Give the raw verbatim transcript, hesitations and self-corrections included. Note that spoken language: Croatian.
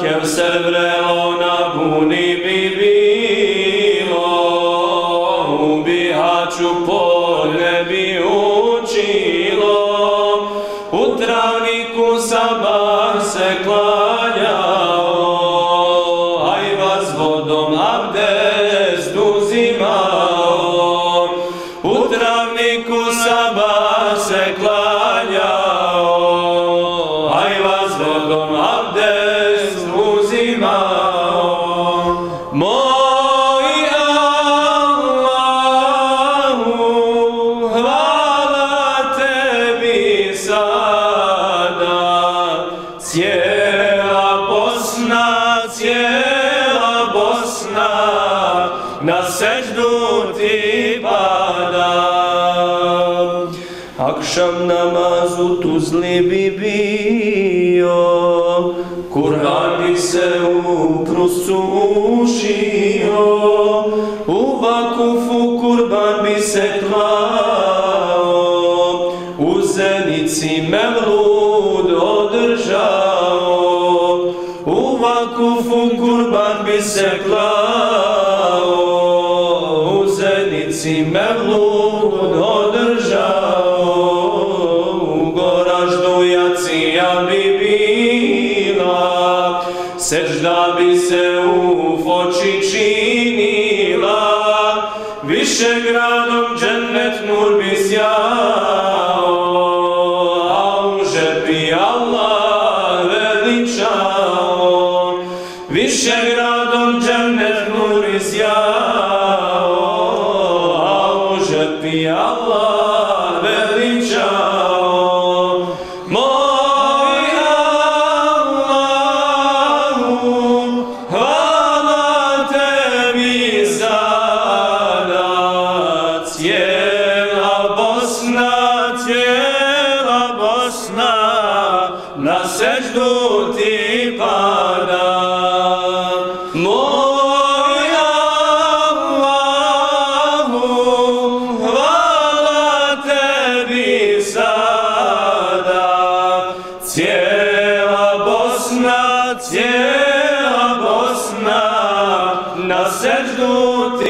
Kevser vrelo na buni bi bilo, u Bihaću polje bi učilo, u travniku sabah se klanjao, ajva s vodom abdest uzimao, u travniku sabah se klanjao, ajva s vodom abdest uzimao. Moj Allahu, hvala tebi sada, cijela Bosna, cijela Bosna, na seždu ti pada. Akšam namaz u Tuzli bi bio, Kur'an bi se u Prusu ušio, u Vakufu kurban bi se klao, u Zenici mevlud održao, u Vakufu kurban bi se klao, u Zenici mevlud održao, u Goraždu jacija bi bila, sežda bi se u Foči činila, Višegradom džennet nur bi sjao, a u žepi Allah veličao, Višegradom džennet nur bi sjao, a u žepi Allah veličao. Moj Allahu, hvala tebi sada, cijela Bosna, cijela Bosna, na seždu ti pada. Moj Allahu, hvala tebi sada, cijela Bosna, cijela Bosna, na seždu ti